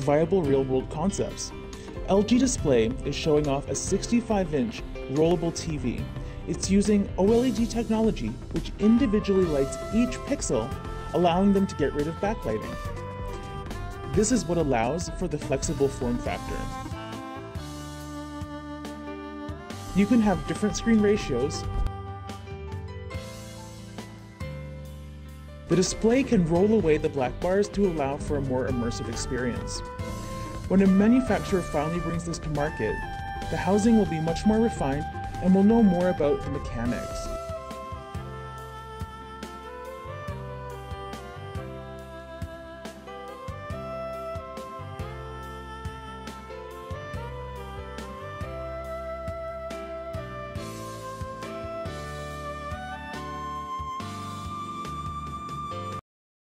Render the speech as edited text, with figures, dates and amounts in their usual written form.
viable real-world concepts. LG Display is showing off a 65-inch rollable TV. It's using OLED technology, which individually lights each pixel, allowing them to get rid of backlighting. This is what allows for the flexible form factor. You can have different screen ratios. The display can roll away the black bars to allow for a more immersive experience. When a manufacturer finally brings this to market, the housing will be much more refined and we'll know more about the mechanics.